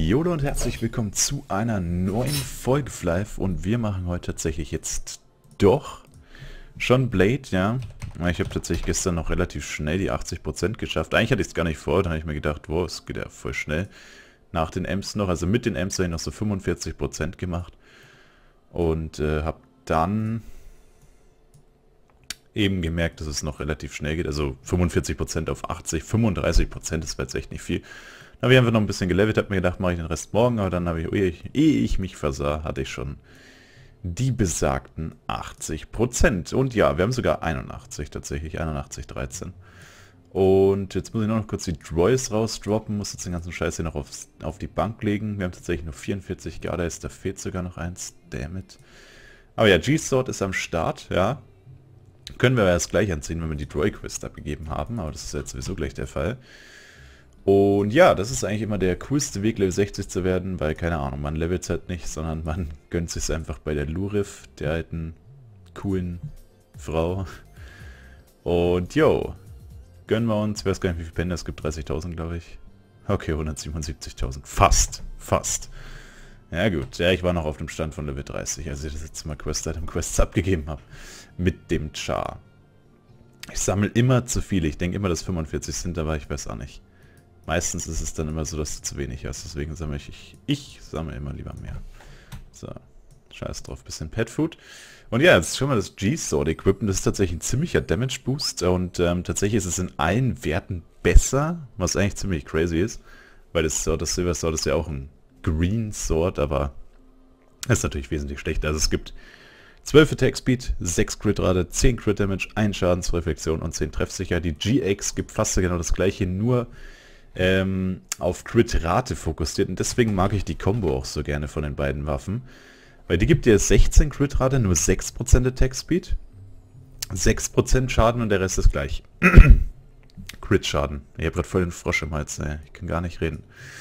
Jolo und herzlich willkommen zu einer neuen Folge Live und wir machen heute tatsächlich jetzt doch schon Blade, ja. Ich habe tatsächlich gestern noch relativ schnell die 80% geschafft. Eigentlich hatte ich es gar nicht vor, dann habe ich mir gedacht, wow, es geht ja voll schnell. Nach den Ems noch, also mit den Ems habe ich noch so 45% gemacht und habe dann eben gemerkt, dass es noch relativ schnell geht, also 45% auf 80, 35%, das war jetzt echt nicht viel. Dann habe ich einfach noch ein bisschen gelevelt, habe mir gedacht, mache ich den Rest morgen, aber dann habe ich, ehe ich mich versah, hatte ich schon die besagten 80%. Und ja, wir haben sogar 81 tatsächlich, 81,13. Und jetzt muss ich noch kurz die Droids rausdroppen, muss jetzt den ganzen Scheiß hier noch auf die Bank legen. Wir haben tatsächlich nur 44 Gardas, da fehlt sogar noch eins, dammit. Aber ja, G-Sword ist am Start, ja. Können wir erst gleich anziehen, wenn wir die Droid-Quest abgegeben haben, aber das ist jetzt sowieso gleich der Fall. Und ja, das ist eigentlich immer der coolste Weg, Level 60 zu werden, weil, keine Ahnung, man levelt halt nicht, sondern man gönnt sich einfach bei der Lurif, der alten, coolen Frau. Und yo, gönnen wir uns, ich weiß gar nicht, wie viele Pender es gibt, 30.000 glaube ich. Okay, 177.000, fast. Ja gut, ja, ich war noch auf dem Stand von Level 30, als ich das jetzt mal Quests abgegeben habe. Mit dem Char. Ich sammle immer zu viele, ich denke immer, dass 45 sind, aber ich weiß auch nicht. Meistens ist es dann immer so, dass du zu wenig hast, deswegen sammle ich sammle immer lieber mehr. So, scheiß drauf, bisschen Pet Food. Und ja, jetzt schon mal das G-Sword Equipment, das ist tatsächlich ein ziemlicher Damage Boost und tatsächlich ist es in allen Werten besser, was eigentlich ziemlich crazy ist, weil das Silver Sword ist ja auch ein Green Sword, aber ist natürlich wesentlich schlechter. Also es gibt 12 Attack Speed, 6 Crit Rate, 10 Crit Damage, 1 Schadensreflexion und 10 Treffsicherheit. Die GX gibt fast genau das gleiche, nur auf Crit-Rate fokussiert und deswegen mag ich die Combo auch so gerne von den beiden Waffen, weil die gibt dir 16 Crit-Rate, nur 6% Attack Speed, 6% Schaden und der Rest ist gleich. Crit-Schaden. Ich habe gerade voll den Frosch im Hals, ich kann gar nicht reden.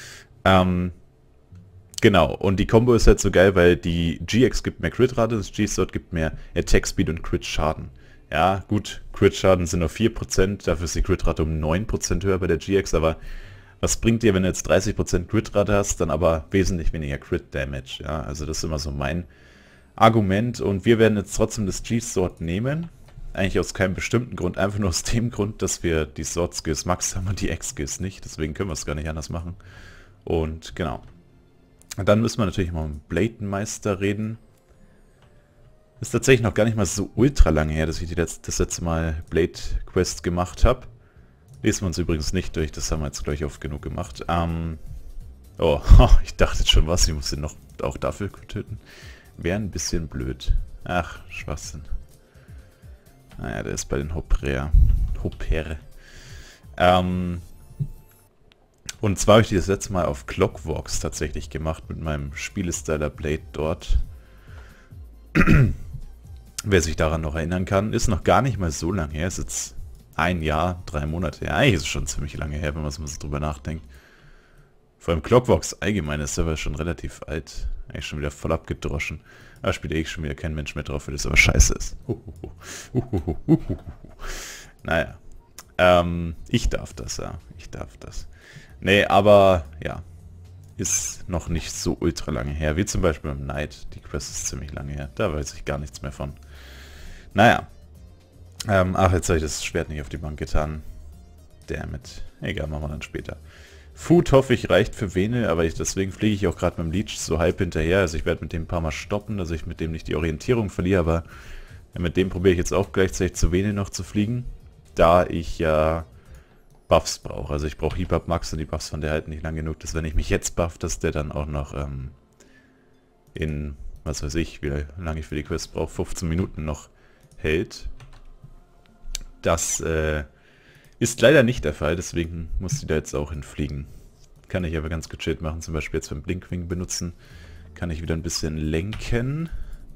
Genau, und die Combo ist halt so geil, weil die GX gibt mehr Crit-Rate, das G-Sword gibt mehr Attack Speed und Crit-Schaden. Ja, gut, Crit-Schaden sind nur 4%, dafür ist die Crit-Rate um 9% höher bei der GX, aber was bringt dir, wenn du jetzt 30% Crit-Rate hast, dann aber wesentlich weniger Crit-Damage, ja, also das ist immer so mein Argument und wir werden jetzt trotzdem das G-Sword nehmen, eigentlich aus keinem bestimmten Grund, einfach nur aus dem Grund, dass wir die Sword-Skills Max haben und die X-Skills nicht, deswegen können wir es gar nicht anders machen und genau. Und dann müssen wir natürlich mal mit dem Bladenmeister reden. Ist tatsächlich noch gar nicht mal so ultra lange her, dass ich das letzte Mal Blade Quest gemacht habe. Lesen wir uns übrigens nicht durch, das haben wir jetzt gleich oft genug gemacht. Oh, ich dachte jetzt schon was, ich muss ihn noch auch dafür töten. Wäre ein bisschen blöd. Ach, Schwachsinn. Naja, der ist bei den Hopper. Und zwar habe ich das letzte Mal auf Clockworks tatsächlich gemacht mit meinem Spielestyler Blade dort. Wer sich daran noch erinnern kann, ist noch gar nicht mal so lange her. Ist jetzt 1 Jahr, 3 Monate. Ja, eigentlich ist es schon ziemlich lange her, wenn man so drüber nachdenkt. Vor allem Clockworks allgemein ist aber schon relativ alt. Eigentlich schon wieder voll abgedroschen. Da spielt eh schon wieder kein Mensch mehr drauf, weil das aber scheiße ist. Naja. Ich darf das, ja. Ich darf das. Nee, aber ja. Ist noch nicht so ultra lange her. Wie zum Beispiel beim Knight. Die Quest ist ziemlich lange her. Da weiß ich gar nichts mehr von. Naja. Ach, jetzt habe ich das Schwert nicht auf die Bank getan. Dammit. Egal, machen wir dann später. Food hoffe ich reicht für Vene, aber deswegen fliege ich auch gerade mit dem Leech so halb hinterher. Also ich werde mit dem ein paar Mal stoppen, dass ich mit dem nicht die Orientierung verliere, aber mit dem probiere ich jetzt auch gleichzeitig zu Vene noch zu fliegen. Da ich ja Buffs brauche. Also ich brauche Heap-Up Max und die Buffs von der halt nicht lang genug, dass wenn ich mich jetzt buff, dass der dann auch noch in, was weiß ich, wie lange ich für die Quest brauche, 15 Minuten noch hält. Das ist leider nicht der Fall, deswegen muss die da jetzt auch hinfliegen. Kann ich aber ganz gechillt machen, zum Beispiel jetzt beim Blinkwing benutzen. Kann ich wieder ein bisschen lenken.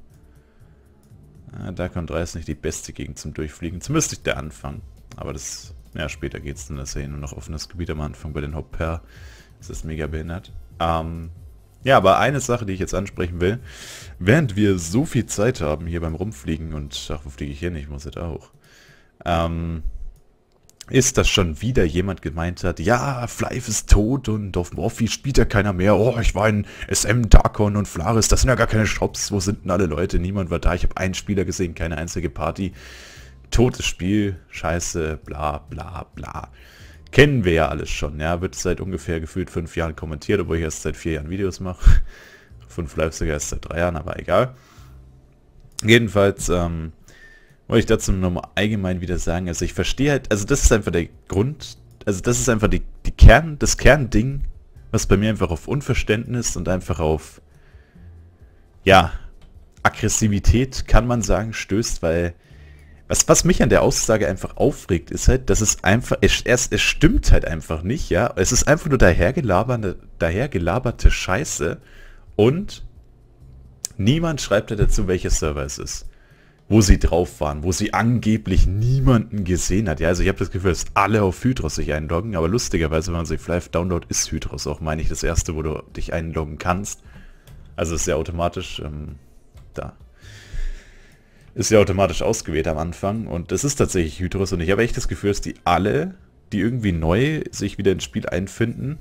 Darkon 3 ist nicht die beste Gegend zum Durchfliegen, zumindest nicht der Anfang. Aber das, ja, später geht es dann, das ist ja nur noch offenes Gebiet am Anfang bei den Hopper. Das ist mega behindert. Ja, aber eine Sache, die ich jetzt ansprechen will, während wir so viel Zeit haben hier beim Rumfliegen und, ach, wo fliege ich hier nicht, ich muss jetzt auch. ist, dass schon wieder jemand gemeint hat, ja, Flyve ist tot und auf Morphy spielt ja keiner mehr. Oh, ich war in SM, Darkon und Flaris, das sind ja gar keine Shops. Wo sind denn alle Leute? Niemand war da. Ich habe einen Spieler gesehen, keine einzige Party. Totes Spiel, scheiße, bla bla bla. Kennen wir ja alles schon, ja. Wird seit ungefähr gefühlt 5 Jahren kommentiert, obwohl ich erst seit 4 Jahren Videos mache. Von Flyve sogar erst seit 3 Jahren, aber egal. Jedenfalls, wollte ich dazu nochmal allgemein wieder sagen, also ich verstehe halt, also das ist einfach der Grund, also das ist einfach das Kernding, was bei mir einfach auf Unverständnis und einfach auf, ja, Aggressivität, kann man sagen, stößt, weil was mich an der Aussage einfach aufregt, ist halt, dass es einfach, es stimmt halt einfach nicht, ja, es ist einfach nur dahergelaberte Scheiße und niemand schreibt ja dazu, welcher Server es ist, wo sie drauf waren, wo sie angeblich niemanden gesehen hat. Ja, also ich habe das Gefühl, dass alle auf Hydros sich einloggen, aber lustigerweise, wenn man sich Flyve downloadet, ist Hydros auch, meine ich, das erste, wo du dich einloggen kannst. Also ist ja automatisch, da. Ist ja automatisch ausgewählt am Anfang und es ist tatsächlich Hydros und ich habe echt das Gefühl, dass die alle, die irgendwie neu sich wieder ins Spiel einfinden,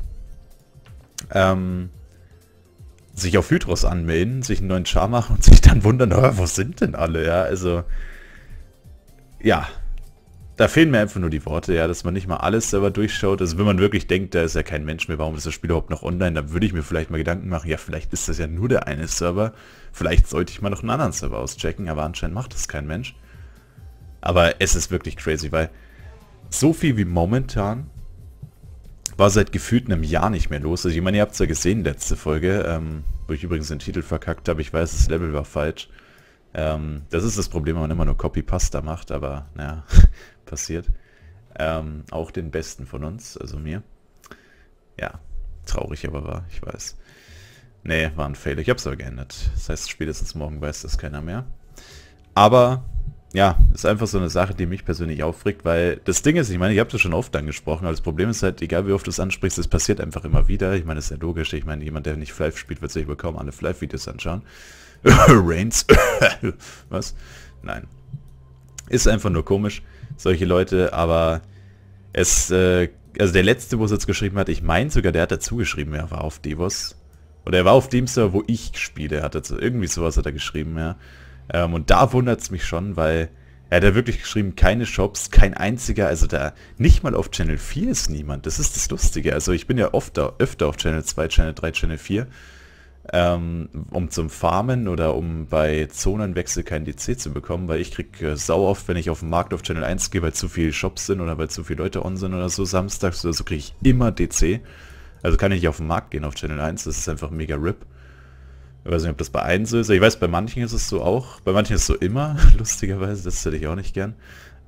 sich auf Hydros anmelden, sich einen neuen Char machen und sich dann wundern, oh, wo sind denn alle, ja, also, ja, da fehlen mir einfach nur die Worte, ja, dass man nicht mal alles selber durchschaut, also wenn man wirklich denkt, da ist ja kein Mensch mehr, warum ist das Spiel überhaupt noch online, dann würde ich mir vielleicht mal Gedanken machen, ja, vielleicht ist das ja nur der eine Server, vielleicht sollte ich mal noch einen anderen Server auschecken, aber anscheinend macht das kein Mensch. Aber es ist wirklich crazy, weil so viel wie momentan war seit gefühlt einem Jahr nicht mehr los. Also ich meine, ihr habt es ja gesehen, letzte Folge, wo ich übrigens den Titel verkackt habe. Ich weiß, das Level war falsch. Das ist das Problem, wenn man immer nur Copy-Pasta macht, aber naja, passiert. Auch den Besten von uns, also mir. Ja, traurig aber war, ich weiß. Nee, war ein Fail. Ich hab's aber geändert. Das heißt, spätestens morgen weiß das keiner mehr. Aber ja, ist einfach so eine Sache, die mich persönlich aufregt, weil das Ding ist, ich meine, ich habe das schon oft angesprochen, aber das Problem ist halt, egal wie oft du es ansprichst, es passiert einfach immer wieder. Ich meine, das ist ja logisch. Ich meine, jemand, der nicht Flyve spielt, wird sich wohl kaum alle Flyve-Videos anschauen. Reigns. Was? Nein. Ist einfach nur komisch, solche Leute, aber es, also der letzte, wo es jetzt geschrieben hat, ich meine sogar, der hat dazu geschrieben, er war auf Devos. Oder er war auf dem Server, wo ich spiele, er hat dazu, irgendwie sowas hat er geschrieben, ja. Und da wundert es mich schon, weil er hat ja wirklich geschrieben, keine Shops, kein einziger, also da, nicht mal auf Channel 4 ist niemand, das ist das Lustige. Also ich bin ja öfter auf Channel 2, Channel 3, Channel 4, um zum Farmen oder um bei Zonenwechsel kein DC zu bekommen, weil ich krieg sau oft, wenn ich auf den Markt auf Channel 1 gehe, weil zu viele Shops sind oder weil zu viele Leute on sind oder so, samstags oder so, kriege ich immer DC. Also kann ich nicht auf den Markt gehen auf Channel 1, das ist einfach mega RIP. Ich weiß nicht, ob das bei 1 so ist. Ich weiß, bei manchen ist es so auch. Bei manchen ist es so immer, lustigerweise. Das hätte ich auch nicht gern.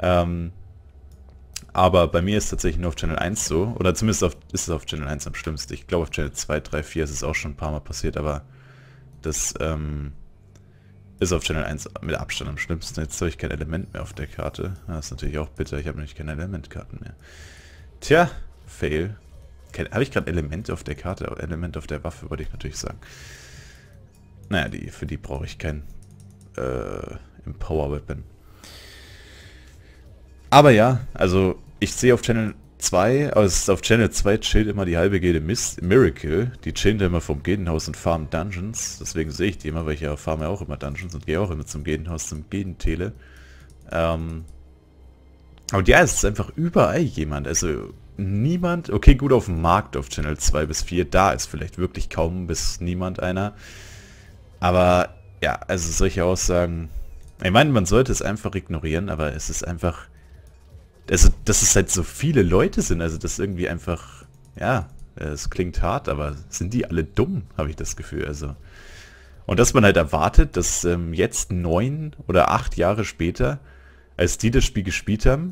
Aber bei mir ist es tatsächlich nur auf Channel 1 so. Oder zumindest ist es auf Channel 1 am schlimmsten. Ich glaube, auf Channel 2, 3, 4 ist es auch schon ein paar Mal passiert. Aber das ist auf Channel 1 mit Abstand am schlimmsten. Jetzt habe ich kein Element mehr auf der Karte. Das ist natürlich auch bitter. Ich habe nämlich keine Elementkarten mehr. Tja, Fail. Habe ich gerade Elemente auf der Karte? Element auf der Waffe, wollte ich natürlich sagen. Naja, für die brauche ich kein Empower Weapon. Aber ja, also ich sehe auf Channel 2, also auf Channel 2 chillt immer die halbe Gilde Miracle. Die chillen immer vom Gildenhaus und farmen Dungeons. Deswegen sehe ich die immer, weil ich ja farme auch immer Dungeons und gehe auch immer zum Gildenhaus, zum Gildentele. Und ja, es ist einfach überall jemand. Also niemand, okay, gut, auf dem Markt auf Channel 2 bis 4, da ist vielleicht wirklich kaum bis niemand einer. Aber ja, also solche Aussagen, ich meine, man sollte es einfach ignorieren, aber es ist einfach, also dass es halt so viele Leute sind, also das irgendwie einfach, ja, es klingt hart, aber sind die alle dumm, habe ich das Gefühl, also. Und dass man halt erwartet, dass jetzt 9 oder 8 Jahre später, als die das Spiel gespielt haben,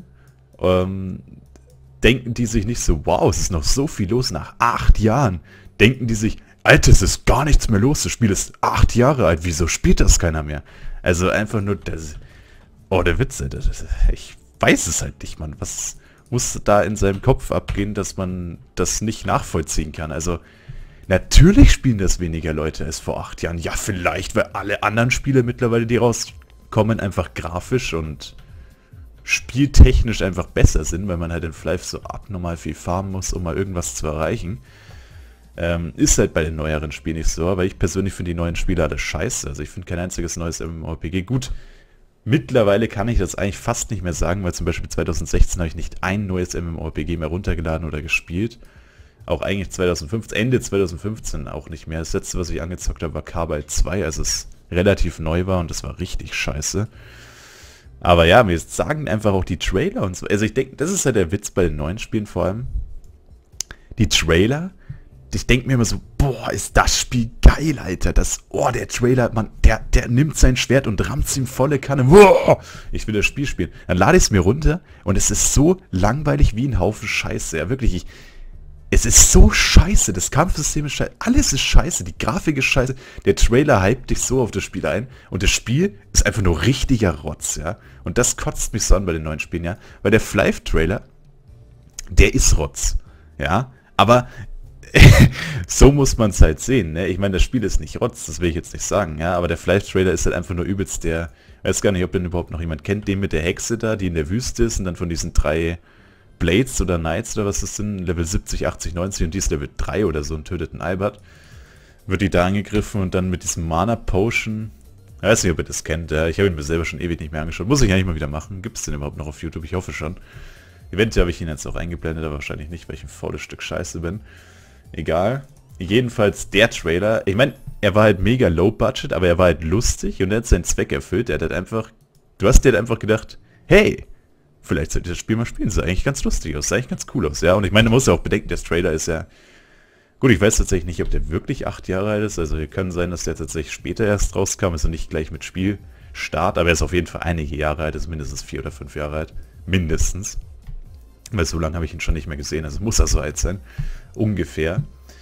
denken die sich nicht so, wow, es ist noch so viel los nach 8 Jahren, denken die sich, Alter, es ist gar nichts mehr los, das Spiel ist 8 Jahre alt, wieso spielt das keiner mehr? Also einfach nur, oh, der Witz, Alter, ich weiß es halt nicht, Mann, was muss da in seinem Kopf abgehen, dass man das nicht nachvollziehen kann? Also, natürlich spielen das weniger Leute als vor 8 Jahren, ja vielleicht, weil alle anderen Spiele mittlerweile, die rauskommen, einfach grafisch und spieltechnisch einfach besser sind, weil man halt in Flife so abnormal viel farmen muss, um mal irgendwas zu erreichen. Ist halt bei den neueren Spielen nicht so, aber ich persönlich finde die neuen Spiele alle scheiße. Also ich finde kein einziges neues MMORPG gut. Mittlerweile kann ich das eigentlich fast nicht mehr sagen, weil zum Beispiel 2016 habe ich nicht ein neues MMORPG mehr runtergeladen oder gespielt. Auch eigentlich 2015, Ende 2015 auch nicht mehr. Das letzte, was ich angezockt habe, war Carbide 2, als es relativ neu war und das war richtig scheiße. Aber ja, mir sagen einfach auch die Trailer und so. Also ich denke, das ist ja der Witz bei den neuen Spielen vor allem. Die Trailer, ich denke mir immer so, boah, ist das Spiel geil, Alter. Der Trailer, man, der nimmt sein Schwert und rammt ihm volle Kanne. Boah, ich will das Spiel spielen. Dann lade ich es mir runter und es ist so langweilig wie ein Haufen Scheiße. Ja, wirklich, es ist so scheiße. Das Kampfsystem ist scheiße. Alles ist scheiße. Die Grafik ist scheiße. Der Trailer hypt dich so auf das Spiel ein. Und das Spiel ist einfach nur richtiger Rotz, ja. Und das kotzt mich so an bei den neuen Spielen, ja. Weil der Flife-Trailer, der ist Rotz, ja. Aber so muss man es halt sehen, ne? Ich meine, das Spiel ist nicht Rotz, das will ich jetzt nicht sagen, ja. Aber der Flife-Trailer ist halt einfach nur übelst der, weiß gar nicht, ob den überhaupt noch jemand kennt, den mit der Hexe da, die in der Wüste ist und dann von diesen 3 Blades oder Knights oder was das sind, Level 70, 80, 90 und die ist Level 3 oder so und tötet einen Albert. Wird die da angegriffen und dann mit diesem Mana Potion, ich weiß nicht, ob ihr das kennt, ja, ich habe ihn mir selber schon ewig nicht mehr angeschaut, muss ich eigentlich mal wieder machen, gibt es den überhaupt noch auf YouTube, ich hoffe schon. Eventuell habe ich ihn jetzt auch eingeblendet, aber wahrscheinlich nicht, weil ich ein faules Stück Scheiße bin. Egal. Jedenfalls der Trailer, ich meine, er war halt mega low budget, aber er war halt lustig und er hat seinen Zweck erfüllt. Er hat halt einfach, du hast dir halt einfach gedacht, hey, vielleicht sollte ich das Spiel mal spielen, sah eigentlich ganz lustig aus, sah eigentlich ganz cool aus, ja. Und ich meine, man muss ja auch bedenken, der Trailer ist ja, gut, ich weiß tatsächlich nicht, ob der wirklich 8 Jahre alt ist, also kann sein, dass der tatsächlich später erst rauskam, also nicht gleich mit Spielstart, aber er ist auf jeden Fall einige Jahre alt, ist mindestens 4 oder 5 Jahre alt, mindestens. Weil so lange habe ich ihn schon nicht mehr gesehen, also muss er so alt sein. Ungefähr.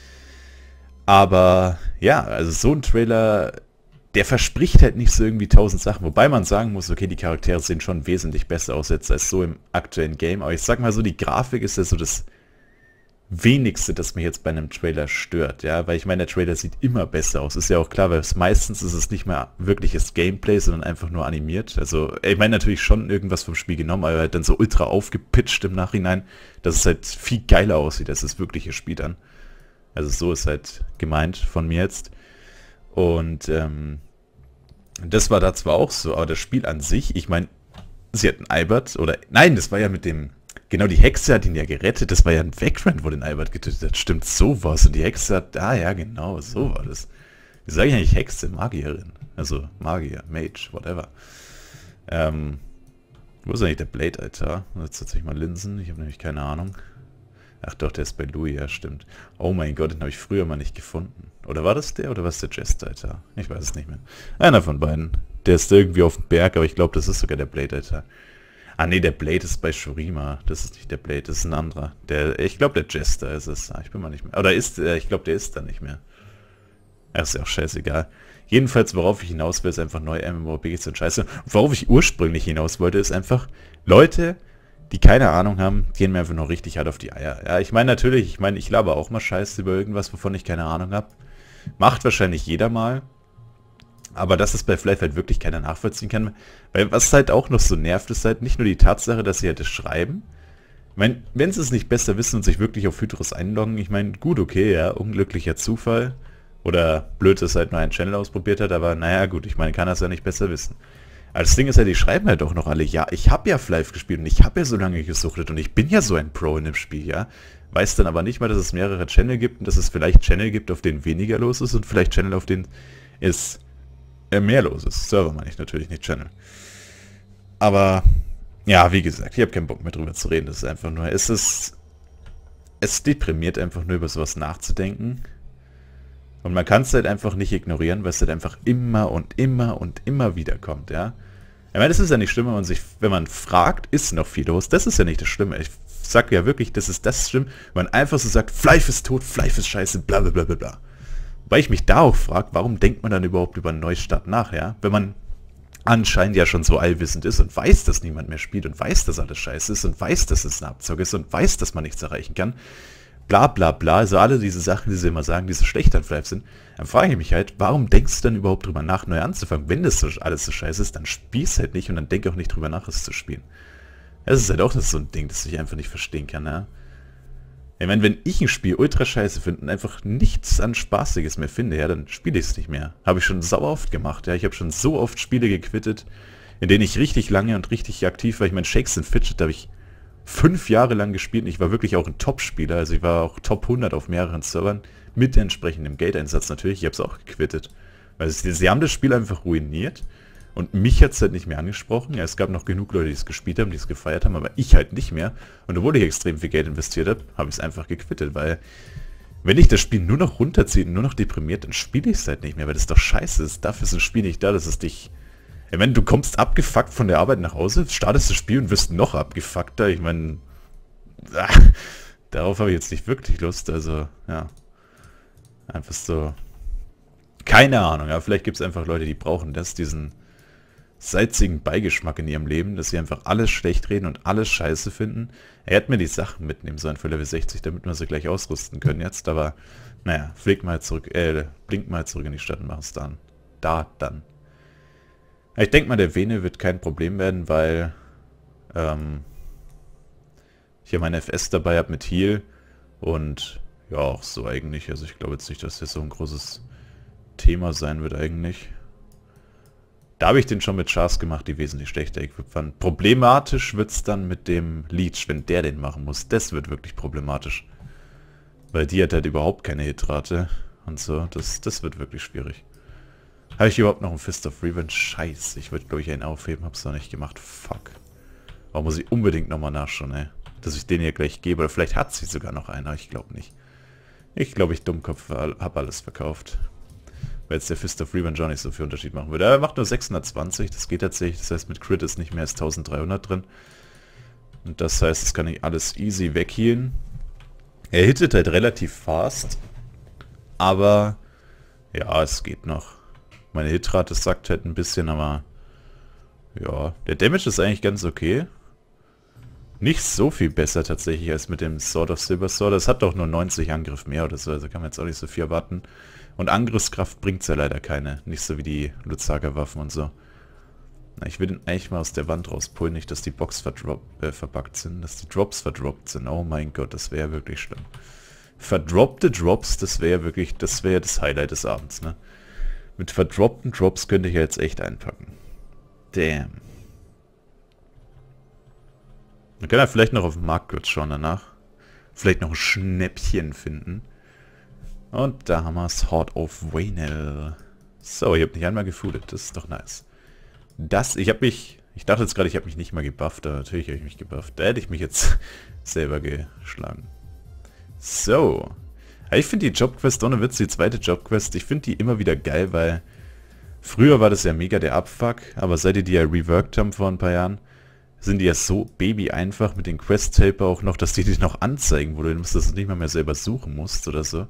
Aber ja, also so ein Trailer, der verspricht halt nicht so irgendwie 1000 Sachen. Wobei man sagen muss, okay, die Charaktere sehen schon wesentlich besser aus jetzt als so im aktuellen Game. Aber ich sag mal so, die Grafik ist ja so das Wenigste, das mich jetzt bei einem Trailer stört, ja, weil ich meine, der Trailer sieht immer besser aus, ist ja auch klar, weil meistens ist es nicht mehr wirkliches Gameplay, sondern einfach nur animiert, also ich meine natürlich schon irgendwas vom Spiel genommen, aber halt dann so ultra aufgepitcht im Nachhinein, dass es halt viel geiler aussieht als das wirkliche Spiel dann, also so ist halt gemeint von mir jetzt und das war da zwar auch so, aber das Spiel an sich, ich meine, sie hatten Albert, oder, nein, das war ja mit dem, genau, die Hexe hat ihn ja gerettet. Das war ja ein Vagrant, wo den Albert getötet hat. Stimmt, so war's. Und die Hexe hat... Ah ja, genau, so war das. Wie sage ich eigentlich Hexe? Magierin. Also Magier, Mage, whatever. Wo ist eigentlich der Blade-Altar? Jetzt setze ich mal Linsen. Ich habe nämlich keine Ahnung. Ach doch, der ist bei Louis, ja, stimmt. Oh mein Gott, den habe ich früher mal nicht gefunden. Oder war das der? Oder war es der Jester-Altar? Ich weiß es nicht mehr. Einer von beiden. Der ist irgendwie auf dem Berg, aber ich glaube, das ist sogar der Blade-Altar. Ah ne, der Blade ist bei Shurima. Das ist nicht der Blade, das ist ein anderer. Ich glaube, der Jester ist es. Ich bin mal nicht mehr. Oder ich glaube, der ist da nicht mehr. Das ist ja auch scheißegal. Jedenfalls, worauf ich hinaus will, ist einfach neue MMORPGs sind scheiße. Und worauf ich ursprünglich hinaus wollte, ist einfach, Leute, die keine Ahnung haben, gehen mir einfach nur richtig hart auf die Eier. Ja, ich meine natürlich, ich laber auch mal Scheiße über irgendwas, wovon ich keine Ahnung habe. Macht wahrscheinlich jeder mal. Aber dass es bei Flife halt wirklich keiner nachvollziehen kann. Weil was halt auch noch so nervt, ist halt nicht nur die Tatsache, dass sie halt das schreiben. Ich meine, wenn sie es nicht besser wissen und sich wirklich auf Hydros einloggen, ich meine, gut, okay, ja, unglücklicher Zufall. Oder blöd, dass halt nur einen Channel ausprobiert hat, aber naja, gut, ich meine, kann das ja nicht besser wissen. Aber das Ding ist ja, die schreiben halt auch noch alle, ja, ich habe ja Flife gespielt und ich habe ja so lange gesuchtet und ich bin ja so ein Pro in dem Spiel, ja. Weiß dann aber nicht mal, dass es mehrere Channel gibt und dass es vielleicht Channel gibt, auf denen weniger los ist und vielleicht Channel, auf denen es mehr los ist. Server meine ich natürlich, nicht Channel. Aber, ja, wie gesagt, ich habe keinen Bock mehr drüber zu reden. Das ist einfach nur, es deprimiert einfach nur über sowas nachzudenken. Und man kann es halt einfach nicht ignorieren, weil es halt einfach immer und immer und immer wieder kommt, ja. Ich meine, das ist ja nicht schlimm, wenn man fragt, ist noch viel los. Das ist ja nicht das Schlimme. Ich sag ja wirklich, das ist das Schlimme, wenn man einfach so sagt, Flife ist tot, Flife ist scheiße, bla bla bla bla bla. Weil ich mich da auch frage, warum denkt man dann überhaupt über einen Neustart nach, ja? Wenn man anscheinend ja schon so allwissend ist und weiß, dass niemand mehr spielt und weiß, dass alles scheiße ist und weiß, dass es ein Abzug ist und weiß, dass man nichts erreichen kann, bla bla bla, also alle diese Sachen, die sie immer sagen, die so schlecht an Flife sind, dann frage ich mich halt, warum denkst du dann überhaupt drüber nach, neu anzufangen? Wenn das so alles so scheiße ist, dann spiel's halt nicht und dann denk auch nicht drüber nach, es zu spielen. Es ist halt auch das so ein Ding, das ich einfach nicht verstehen kann, ja. Ich meine, wenn ich ein Spiel ultra scheiße finde und einfach nichts an Spaßiges mehr finde, ja, dann spiele ich es nicht mehr. Habe ich schon sau oft gemacht, ja. Ich habe schon so oft Spiele gequittet, in denen ich richtig lange und richtig aktiv war. Ich meine, Shakes and Fidget habe ich 5 Jahre lang gespielt und ich war wirklich auch ein Top-Spieler. Also ich war auch Top 100 auf mehreren Servern mit entsprechendem Geldeinsatz natürlich. Ich habe es auch gequittet. Weil sie haben das Spiel einfach ruiniert. Und mich hat es halt nicht mehr angesprochen. Ja, es gab noch genug Leute, die es gespielt haben, die es gefeiert haben, aber ich halt nicht mehr. Und obwohl ich extrem viel Geld investiert habe, habe ich es einfach gequittet, weil wenn ich das Spiel nur noch runterziehe und nur noch deprimiert, dann spiele ich es halt nicht mehr, weil das ist doch scheiße. Dafür ist ein Spiel nicht da, dass es dich... Ich meine, du kommst abgefuckt von der Arbeit nach Hause, startest das Spiel und wirst noch abgefuckter. Ich meine, darauf habe ich jetzt nicht wirklich Lust. Also, ja, einfach so... Keine Ahnung, ja, vielleicht gibt es einfach Leute, die brauchen diesen salzigen Beigeschmack in ihrem Leben, dass sie einfach alles schlecht reden und alles scheiße finden. Er hätte mir die Sachen mitnehmen sollen für Level 60, damit wir sie gleich ausrüsten können jetzt, aber naja, blink mal zurück in die Stadt und mach es dann. Dann. Ich denke mal, der Vene wird kein Problem werden, weil ich hier meine FS dabei habe mit Heal und ja, auch so eigentlich. Also ich glaube jetzt nicht, dass das so ein großes Thema sein wird eigentlich. Da habe ich den schon mit Chars gemacht, die wesentlich schlechter equipped waren. Problematisch wird es dann mit dem Leech, wenn der den machen muss. Das wird wirklich problematisch. Weil die hat halt überhaupt keine Hitrate und so. Das wird wirklich schwierig. Habe ich überhaupt noch einen Fist of Revenge? Scheiße, ich würde glaube ich einen aufheben, hab's noch nicht gemacht. Fuck. Aber muss ich unbedingt nochmal nachschauen, ey. Dass ich den hier gleich gebe. Oder vielleicht hat sie sogar noch einen, aber ich glaube nicht. Ich glaube, ich Dummkopf habe alles verkauft. Weil jetzt der Fist of Revenge auch nicht so viel Unterschied machen würde. Er macht nur 620, das geht tatsächlich. Das heißt, mit Crit ist nicht mehr als 1300 drin. Und das heißt, das kann ich alles easy weghealen. Er hittet halt relativ fast. Aber ja, es geht noch. Meine Hitrate sackt halt ein bisschen, aber ja, der Damage ist eigentlich ganz okay. Nicht so viel besser tatsächlich als mit dem Sword of Silver Sword. Das hat doch nur 90 Angriff mehr oder so, also kann man jetzt auch nicht so viel erwarten. Und Angriffskraft bringt es ja leider keine. Nicht so wie die Luzaga-Waffen und so. Na, ich will den eigentlich mal aus der Wand rauspullen, nicht, dass die Box verbuggt sind, dass die Drops verdroppt sind. Oh mein Gott, das wäre wirklich schlimm. Verdroppte Drops, das wäre wirklich, das wäre das Highlight des Abends, ne? Mit verdroppten Drops könnte ich ja jetzt echt einpacken. Damn. Man kann ja vielleicht noch auf dem Markt kurz schauen danach. Vielleicht noch ein Schnäppchen finden. Und da haben wir es, Horde of Waynell. So, ich habe nicht einmal gefoodet, das ist doch nice. Ich dachte jetzt gerade, ich habe mich nicht mal gebufft, aber natürlich habe ich mich gebufft. Da hätte ich mich jetzt selber geschlagen. So. Ich finde die Jobquest, ohne Witz, die zweite Jobquest, ich finde die immer wieder geil, weil früher war das ja mega der Abfuck, aber seit die ja reworked haben vor ein paar Jahren, sind die ja so baby einfach mit den Quest-Helper auch noch, dass die dich noch anzeigen, wo du das nicht mal mehr selber suchen musst oder so.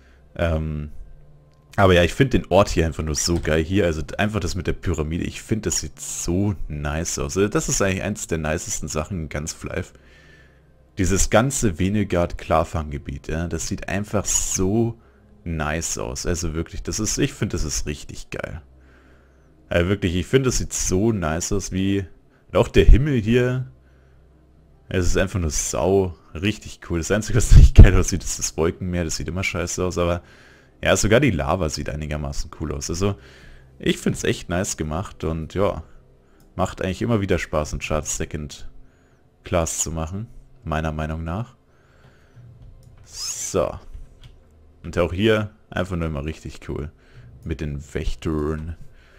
Aber ja, ich finde den Ort hier einfach nur so geil hier, also einfach das mit der Pyramide, ich finde das sieht so nice aus. Also das ist eigentlich eins der nicesten Sachen in ganz Flife. Dieses ganze Venegard Klarfanggebiet, ja, das sieht einfach so nice aus. Also wirklich, ich finde das ist richtig geil. Wirklich, ich finde das sieht so nice aus wie, auch der Himmel hier. Es ist einfach nur sau, richtig cool. Das Einzige, was nicht geil aussieht, ist das Wolkenmeer, das sieht immer scheiße aus, aber ja, sogar die Lava sieht einigermaßen cool aus. Also, ich finde es echt nice gemacht und ja, macht eigentlich immer wieder Spaß, einen Chart Second Class zu machen. Meiner Meinung nach. So. Und auch hier einfach nur immer richtig cool. Mit den Wächtern.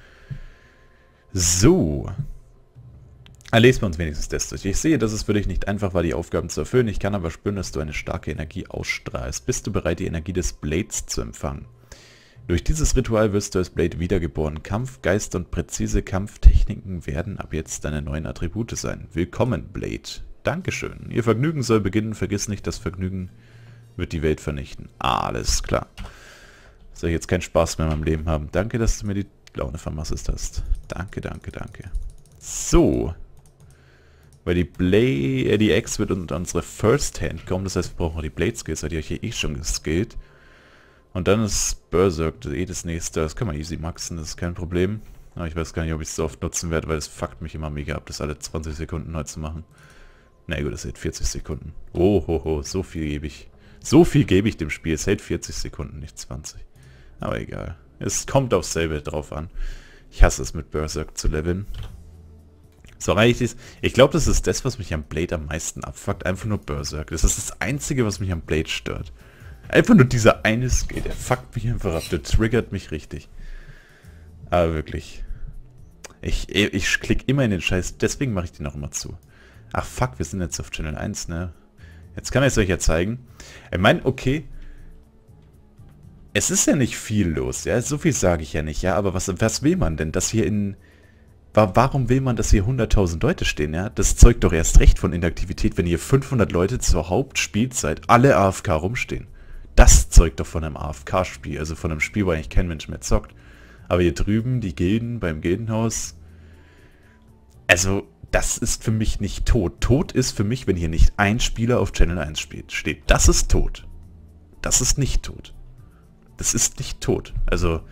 So. Lesen wir uns wenigstens das durch. Ich sehe, dass es für dich nicht einfach war, die Aufgaben zu erfüllen. Ich kann aber spüren, dass du eine starke Energie ausstrahlst. Bist du bereit, die Energie des Blades zu empfangen? Durch dieses Ritual wirst du als Blade wiedergeboren. Kampf, Geist und präzise Kampftechniken werden ab jetzt deine neuen Attribute sein. Willkommen, Blade. Dankeschön. Ihr Vergnügen soll beginnen. Vergiss nicht, das Vergnügen wird die Welt vernichten. Alles klar. Soll ich jetzt keinen Spaß mehr in meinem Leben haben? Danke, dass du mir die Laune vermasselt hast. Danke, danke, danke. So. Weil die Axe wird unter unsere First Hand kommen. Das heißt, wir brauchen die Blade Skills. Die habe ich hier eh schon geskillt. Und dann ist Berserk das nächste. Das kann man easy maxen. Das ist kein Problem. Aber ich weiß gar nicht, ob ich es so oft nutzen werde, weil es fuckt mich immer mega ab, das alle 20 Sekunden neu zu machen. Na gut, das hält 40 Sekunden. Oh, ho, ho, so viel gebe ich. So viel gebe ich dem Spiel. Es hält 40 Sekunden, nicht 20. Aber egal. Es kommt aufs selbe drauf an. Ich hasse es, mit Berserk zu leveln. So eigentlich, ich glaube, das ist das, was mich am Blade am meisten abfuckt. Einfach nur Berserk. Das ist das Einzige, was mich am Blade stört. Einfach nur dieser eine Skill, der fuckt mich einfach ab. Der triggert mich richtig. Aber wirklich. Ich klicke immer in den Scheiß, deswegen mache ich den auch immer zu. Ach fuck, wir sind jetzt auf Channel 1, ne? Jetzt kann ich es euch ja zeigen. Ich meine, okay. Es ist ja nicht viel los, ja? So viel sage ich ja nicht, ja? Aber was will man denn? Dass hier in... Warum will man, dass hier 100.000 Leute stehen, ja? Das zeugt doch erst recht von Inaktivität, wenn hier 500 Leute zur Hauptspielzeit alle AFK rumstehen. Das zeugt doch von einem AFK-Spiel, also von einem Spiel, wo eigentlich kein Mensch mehr zockt. Aber hier drüben, die Gilden beim Gildenhaus, also das ist für mich nicht tot. Tot ist für mich, wenn hier nicht ein Spieler auf Channel 1 steht. Das ist tot. Das ist nicht tot. Das ist nicht tot. Also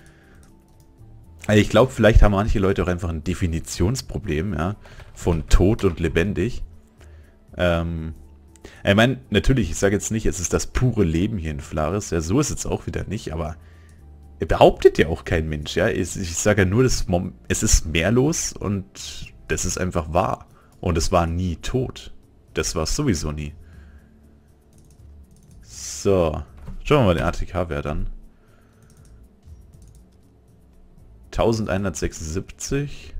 ich glaube, vielleicht haben manche Leute auch einfach ein Definitionsproblem, ja, von tot und lebendig. Ich meine, natürlich, ich sage jetzt nicht, es ist das pure Leben hier in Flaris, ja, so ist es auch wieder nicht, aber behauptet ja auch kein Mensch, ja. Ich sage ja nur, es ist mehr los und das ist einfach wahr. Und es war nie tot. Das war es sowieso nie. So. Schauen wir mal den ATK-Wert an. 1176.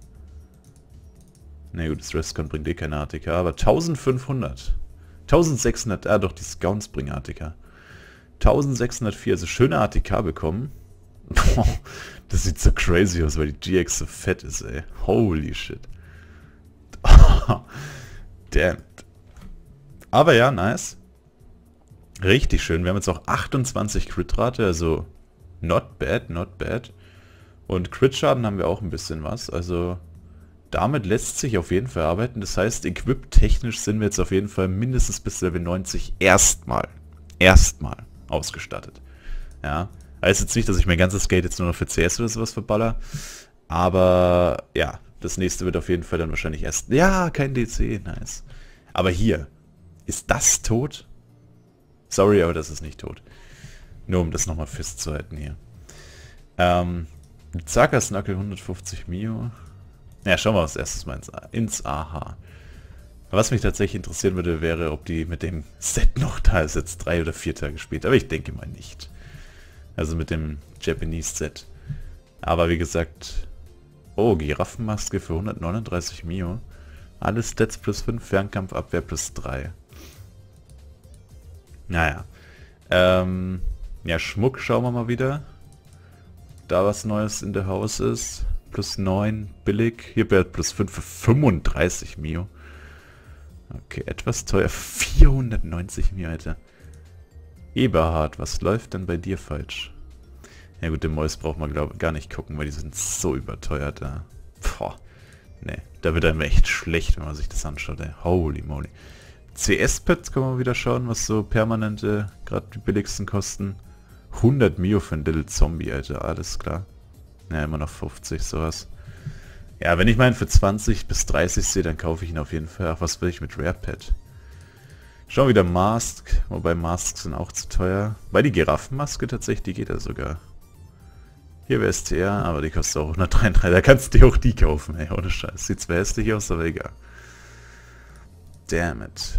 Na gut, das Restcon bringt eh keine ATK, aber 1500. 1600, doch, die Scouts bringen ATK. 1604, also schöne ATK bekommen. Das sieht so crazy aus, weil die GX so fett ist, ey. Holy shit. Damn. Aber ja, nice. Richtig schön. Wir haben jetzt auch 28 Crit-Rate, also not bad, not bad. Und Crit-Schaden haben wir auch ein bisschen was, also damit lässt sich auf jeden Fall arbeiten. Das heißt, equip-technisch sind wir jetzt auf jeden Fall mindestens bis Level 90 erstmal ausgestattet. Ja, heißt jetzt nicht, dass ich mein ganzes Geld jetzt nur noch für CS oder sowas verballer, aber ja, das nächste wird auf jeden Fall dann wahrscheinlich erst... Ja, kein DC, nice. Aber hier, ist das tot? Sorry, aber das ist nicht tot. Nur um das nochmal festzuhalten hier. Zakas Knuckle 150 Mio. Ja, schauen wir als erstes mal ins AH. Was mich tatsächlich interessieren würde, wäre, ob die mit dem Set noch da ist, jetzt 3 oder 4 Tage später. Aber ich denke mal nicht. Also mit dem Japanese Set. Aber wie gesagt... Oh, Giraffenmaske für 139 Mio. Alle Stats plus 5, Fernkampfabwehr plus 3. Naja. Ja, Schmuck schauen wir mal wieder. Da was Neues in der Haus ist. Plus 9, billig. Hier wäre plus 5 für 35 Mio. Okay, etwas teuer. 490 Mio, Alter. Eberhard, was läuft denn bei dir falsch? Ja gut, den Mäus braucht man, glaube ich, gar nicht gucken, weil die sind so überteuert da. Boah, ne, da wird einem echt schlecht, wenn man sich das anschaut, ey. Holy moly. CS-Pads kann man wieder schauen, was so permanente, gerade die billigsten kosten. 100 Mio für einen Little Zombie, Alter, alles klar. Ja, immer noch 50, sowas. Ja, wenn ich meinen für 20 bis 30 sehe, dann kaufe ich ihn auf jeden Fall. Ach, was will ich mit Rare Pet? Schauen wir wieder Mask, wobei Masks sind auch zu teuer. Weil die Giraffenmaske tatsächlich, die geht ja sogar. Hier wäre STR, aber die kostet auch 133. Da kannst du dir auch die kaufen, ey, ohne Scheiß. Sieht zwar hässlich aus, aber egal. Damn it.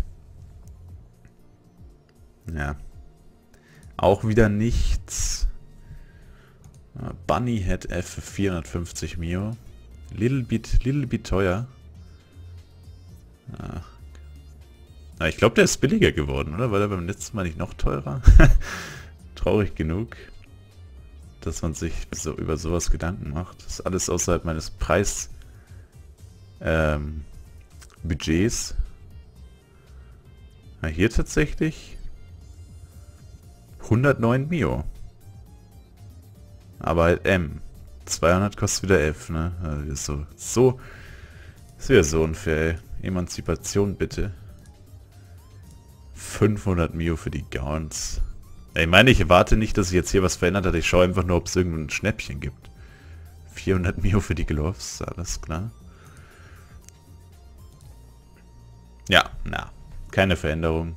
Ja. Auch wieder nichts. Bunny Head F für 450 Mio. Little bit teuer. Ich glaube, der ist billiger geworden, oder? War der beim letzten Mal nicht noch teurer? Traurig genug, dass man sich so über sowas Gedanken macht. Das ist alles außerhalb meines Budgets. Hier tatsächlich 109 Mio. Aber halt M. 200 kostet wieder 11, ne? Also ist wieder so unfair, ey. Emanzipation bitte. 500 Mio für die Gowns. Ich meine, ich erwarte nicht, dass sich jetzt hier was verändert hat. Ich schaue einfach nur, ob es irgendein Schnäppchen gibt. 400 Mio für die Gloves, alles klar. Ja, na. Keine Veränderung.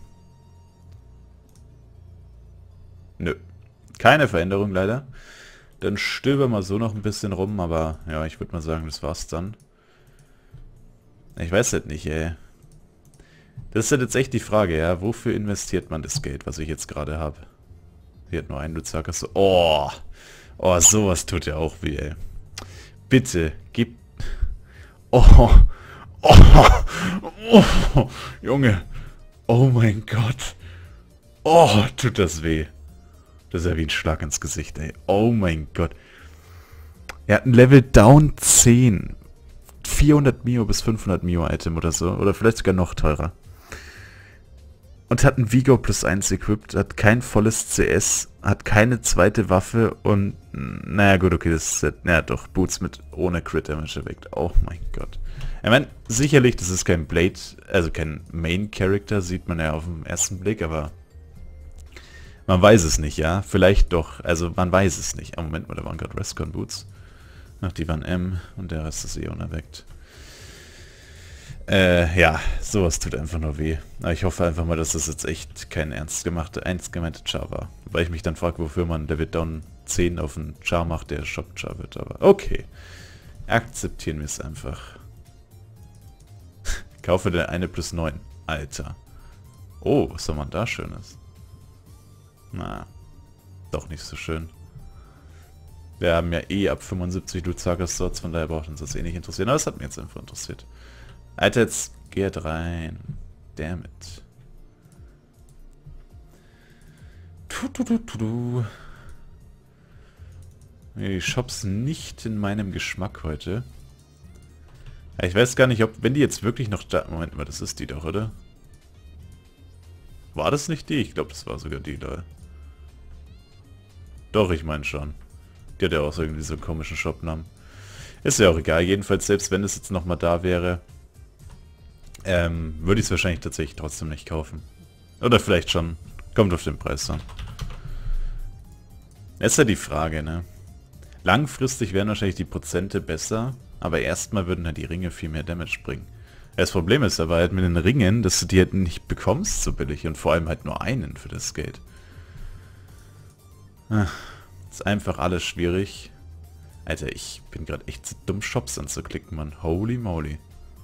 Nö. Keine Veränderung leider. Dann stöbern wir so noch ein bisschen rum, aber ja, ich würde mal sagen, das war's dann. Ich weiß halt nicht, ey. Das ist halt jetzt echt die Frage, ja. Wofür investiert man das Geld, was ich jetzt gerade habe? Hier hat nur ein Luzaker so. Oh! Oh, sowas tut ja auch weh, ey. Bitte, gib... Oh! Oh! Oh! Junge! Oh mein Gott! Oh, tut das weh. Das ist ja wie ein Schlag ins Gesicht, ey. Oh mein Gott. Er hat ein Level Down 10. 400 Mio bis 500 Mio Item oder so. Oder vielleicht sogar noch teurer. Und hat ein Vigor plus 1 equipped, hat kein volles CS, hat keine zweite Waffe und... Naja gut, okay, das ist... Naja doch, Boots mit ohne Crit Damage erweckt. Oh mein Gott. Ich meine, sicherlich, das ist kein Blade, also kein Main Character, sieht man ja auf den ersten Blick, aber... Man weiß es nicht, ja? Vielleicht doch, also man weiß es nicht. Moment mal, da waren gerade Rescon Boots. Ach, die waren M und der Rest ist eh unerweckt. Ja, sowas tut einfach nur weh. Aber ich hoffe einfach mal, dass das jetzt echt kein ernst gemeinte Char war. Weil ich mich dann frage, wofür man Level Down 10 auf einen Char macht, der Shock Char wird. Aber okay. Akzeptieren wir es einfach. Kaufe der eine plus 9. Alter. Oh, was soll man da Schönes? Na, doch nicht so schön. Wir haben ja eh ab 75 Luzaker-Slots, von daher braucht uns das eh nicht interessieren. Aber es hat mich jetzt einfach interessiert. Alter, jetzt geht rein. Damn it. Die Shops nicht in meinem Geschmack heute. Ja, ich weiß gar nicht, ob... Wenn die jetzt wirklich noch da... Moment mal, das ist die doch, oder? War das nicht die? Ich glaube, das war sogar die da. Doch, ich meine schon. Die hat ja auch so irgendwie so einen komischen Shopnamen. Ist ja auch egal. Jedenfalls, selbst wenn es jetzt nochmal da wäre... würde ich es wahrscheinlich tatsächlich trotzdem nicht kaufen. Oder vielleicht schon. Kommt auf den Preis an. Das ist ja die Frage, ne? Langfristig wären wahrscheinlich die Prozente besser, aber erstmal würden halt die Ringe viel mehr Damage bringen. Das Problem ist aber halt mit den Ringen, dass du die halt nicht bekommst so billig und vor allem halt nur einen für das Geld. Ist einfach alles schwierig. Alter, ich bin gerade echt zu dumm, Shops anzuklicken, Mann. Holy moly.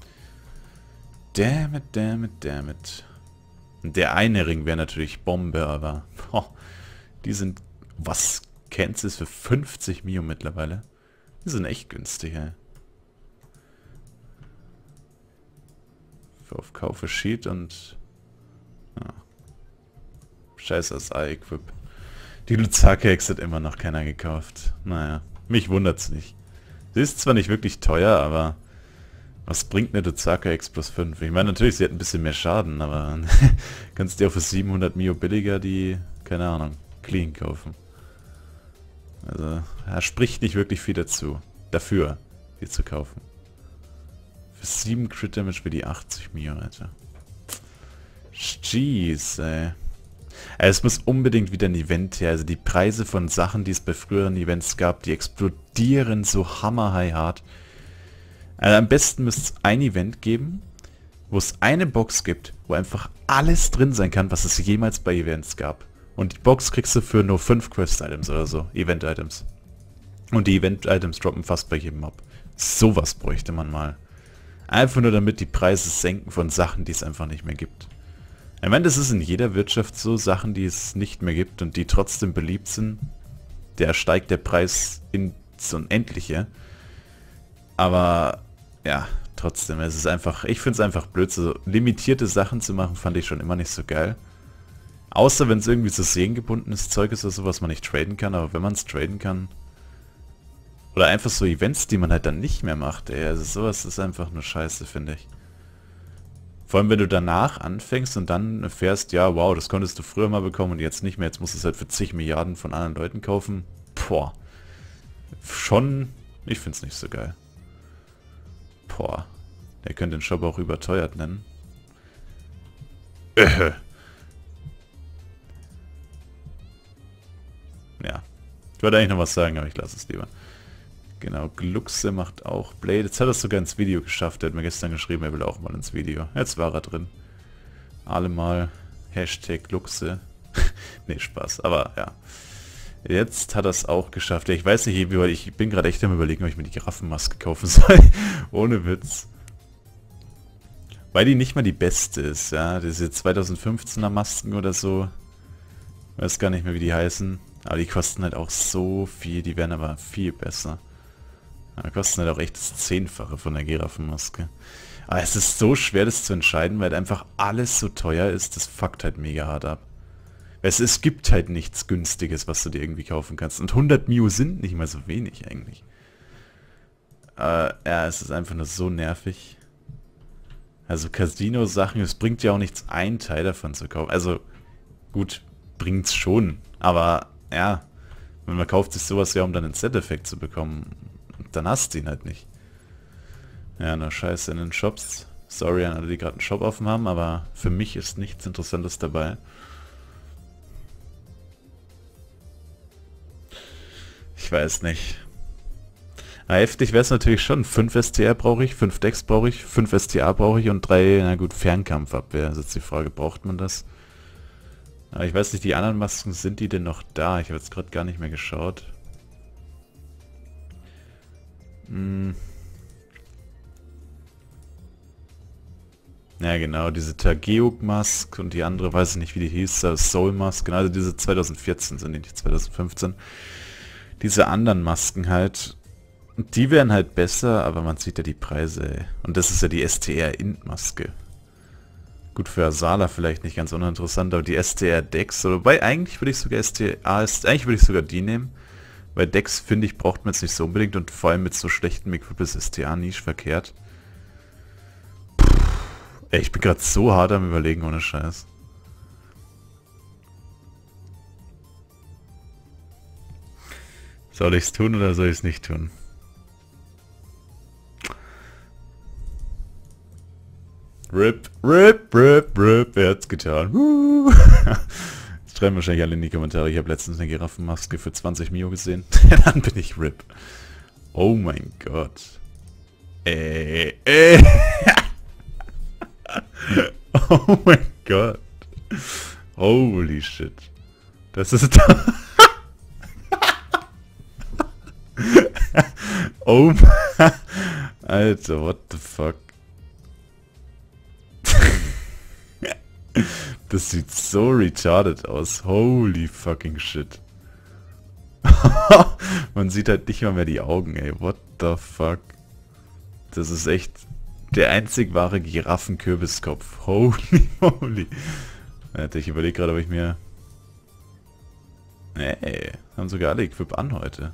Damn it, damn it, damn it. Der eine Ring wäre natürlich Bombe, aber... Oh, die sind... Was kennst du für 50 Mio mittlerweile? Die sind echt günstig, ey. Für auf Kaufe Sheet und... Ja. Scheiße, das Eye-Equip. Die Luzaker-Ex hat immer noch keiner gekauft. Naja, mich wundert's nicht. Sie ist zwar nicht wirklich teuer, aber... Was bringt eine Luzaker X plus 5? Ich meine, natürlich, sie hat ein bisschen mehr Schaden, aber... kannst dir auch für 700 Mio billiger die... Keine Ahnung, Clean kaufen. Also, er spricht nicht wirklich viel dazu. Dafür, die zu kaufen. Für 7 Crit Damage für die 80 Mio, Alter. Jeez, ey. Also es muss unbedingt wieder ein Event her. Also die Preise von Sachen, die es bei früheren Events gab, die explodieren so hammerhigh hart. Also am besten müsste es ein Event geben, wo es eine Box gibt, wo einfach alles drin sein kann, was es jemals bei Events gab. Und die Box kriegst du für nur 5 Quest-Items oder so, Event-Items. Und die Event-Items droppen fast bei jedem Mob. Sowas bräuchte man mal. Einfach nur damit die Preise senken von Sachen, die es einfach nicht mehr gibt. Ich meine, das ist in jeder Wirtschaft so, Sachen, die es nicht mehr gibt und die trotzdem beliebt sind. Der steigt der Preis ins Unendliche. Aber, ja, trotzdem, es ist einfach, ich finde es einfach blöd, so limitierte Sachen zu machen, fand ich schon immer nicht so geil. Außer wenn es irgendwie so seriengebundenes Zeug ist oder so, was man nicht traden kann, aber wenn man es traden kann. Oder einfach so Events, die man halt dann nicht mehr macht, ey, also sowas ist einfach nur scheiße, finde ich. Vor allem, wenn du danach anfängst und dann erfährst, ja, wow, das konntest du früher mal bekommen und jetzt nicht mehr, jetzt musst du es halt für zig Milliarden von anderen Leuten kaufen. Boah. Schon, ich finde es nicht so geil. Boah. Der könnte den Shop auch überteuert nennen. Ja. Ich wollte eigentlich noch was sagen, aber ich lasse es lieber. Genau, Gluxe macht auch Blade. Jetzt hat er es sogar ins Video geschafft. Er hat mir gestern geschrieben, er will auch mal ins Video. Jetzt war er drin. Alle mal Hashtag Gluxe. Nee, Spaß. Aber ja. Jetzt hat er es auch geschafft. Ja, ich weiß nicht, ich bin gerade echt am Überlegen, ob ich mir die Giraffenmaske kaufen soll. Ohne Witz. Weil die nicht mal die beste ist, ja. Diese 2015er Masken oder so. Weiß gar nicht mehr, wie die heißen. Aber die kosten halt auch so viel. Die werden aber viel besser. Die kosten halt auch echt das 10-fache von der Giraffenmaske. Aber es ist so schwer, das zu entscheiden, weil einfach alles so teuer ist. Das fuckt halt mega hart ab. Es gibt halt nichts Günstiges, was du dir irgendwie kaufen kannst. Und 100 Mio sind nicht mal so wenig eigentlich. Ja, es ist einfach nur so nervig. Also Casino-Sachen, es bringt ja auch nichts, einen Teil davon zu kaufen. Also gut, bringt's schon. Aber ja, man kauft sich sowas ja, um dann einen Set-Effekt zu bekommen. Dann hast du ihn halt nicht. Ja, na scheiße in den Shops. Sorry an alle, die gerade einen Shop offen haben, aber für mich ist nichts Interessantes dabei. Ich weiß nicht. Na, heftig wäre es natürlich schon. 5 STR brauche ich, 5 Decks brauche ich, 5 STA brauche ich und 3, na gut, Fernkampfabwehr. Also jetzt die Frage, braucht man das? Aber ich weiß nicht, die anderen Masken, sind die denn noch da? Ich habe jetzt gerade gar nicht mehr geschaut. Ja genau, diese Tageuk-Mask und die andere, weiß ich nicht, wie die hieß, Soul-Mask, genau, also diese 2014 sind die, nicht 2015. Diese anderen Masken halt, die wären halt besser, aber man sieht ja die Preise, ey. Und das ist ja die STR-Int-Maske. Gut, für Asala vielleicht nicht ganz uninteressant, aber die STR-Decks, wobei eigentlich würde ich sogar eigentlich würde ich sogar die nehmen, weil Decks, finde ich, braucht man jetzt nicht so unbedingt und vor allem mit so schlechten Equip ist STA nicht verkehrt. Ey, ich bin gerade so hart am Überlegen, ohne Scheiß. Soll ich es tun oder soll ich es nicht tun? RIP, RIP, RIP, RIP, er hat's getan. Jetzt schreiben wahrscheinlich alle in die Kommentare, ich habe letztens eine Giraffenmaske für 20 Mio gesehen. Dann bin ich RIP. Oh mein Gott. Oh mein Gott. Holy shit. Das ist da. Oh mein... Alter, what the fuck. Das sieht so retarded aus. Holy fucking shit. Man sieht halt nicht mal mehr die Augen, ey. What the fuck. Das ist echt der einzig wahre Giraffenkürbiskopf. Holy moly. Alter, ich überlege gerade, ob ich mir... Ey, haben sogar alle Equip an heute.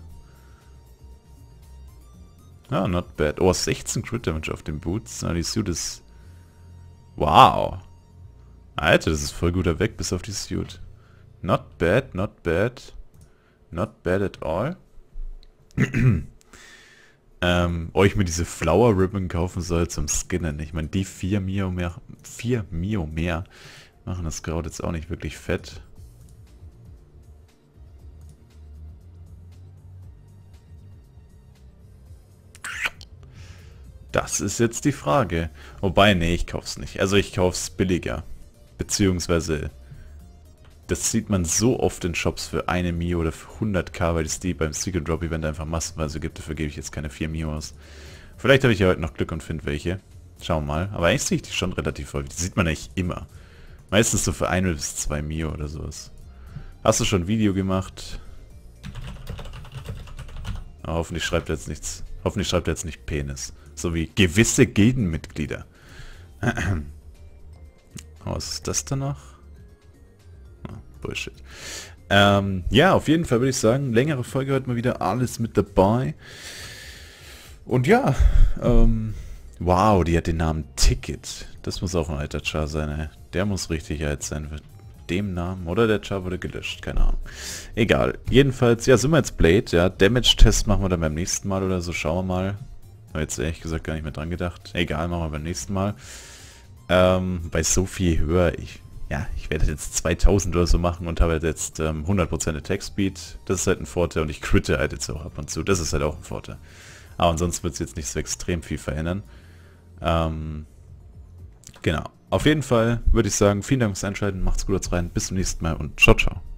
Ah, not bad. Oh, 16 Crit Damage auf den Boots. Na, die Suit ist... Wow. Alter, das ist voll guter Weg bis auf die Suit. Not bad, not bad. Not bad at all. Ob ich mir diese Flower Ribbon kaufen soll zum Skinnen. Ich meine, die 4 Mio mehr machen das Kraut jetzt auch nicht wirklich fett. Das ist jetzt die Frage. Wobei, nee, ich kauf's nicht. Also ich kauf's billiger. Beziehungsweise, das sieht man so oft in Shops für 1 Mio oder für 100k, weil es die beim Secret Drop Event einfach massenweise gibt. Dafür gebe ich jetzt keine 4 Mio aus. Vielleicht habe ich ja heute noch Glück und finde welche. Schauen wir mal. Aber eigentlich sehe ich die schon relativ häufig. Die sieht man eigentlich immer. Meistens so für 1 bis 2 Mio oder sowas. Hast du schon ein Video gemacht? Oh, hoffentlich schreibt er jetzt nichts. Hoffentlich schreibt er jetzt nicht Penis. So wie gewisse Gildenmitglieder. Was ist das danach? Oh, Bullshit. Ja, auf jeden Fall würde ich sagen, längere Folge heute mal wieder, alles mit dabei. Und ja, wow, die hat den Namen Ticket. Das muss auch ein alter Char sein, ey. Der muss richtig alt sein mit dem Namen. Oder der Char wurde gelöscht, keine Ahnung. Egal. Jedenfalls, ja, sind wir jetzt Blade, ja. Damage-Test machen wir dann beim nächsten Mal oder so, schauen wir mal. Habe jetzt ehrlich gesagt gar nicht mehr dran gedacht. Egal, machen wir beim nächsten Mal. Bei so viel höher, ja, ich werde jetzt 2000 oder so machen und habe halt jetzt 100% Attack Speed. Das ist halt ein Vorteil und ich critte halt jetzt auch ab und zu. Das ist halt auch ein Vorteil. Aber ansonsten wird es jetzt nicht so extrem viel verändern. Genau. Auf jeden Fall würde ich sagen, vielen Dank fürs Einschalten, macht's gut, haut's rein, bis zum nächsten Mal und ciao, ciao.